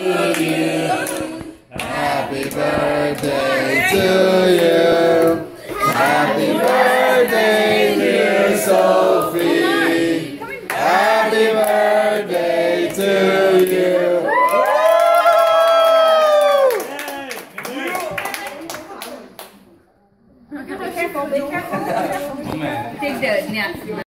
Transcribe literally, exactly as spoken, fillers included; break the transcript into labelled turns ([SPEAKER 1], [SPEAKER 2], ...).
[SPEAKER 1] Happy birthday to you. Happy birthday, dear Sophie. Happy birthday to you.
[SPEAKER 2] Be careful, be careful. Take the, yeah.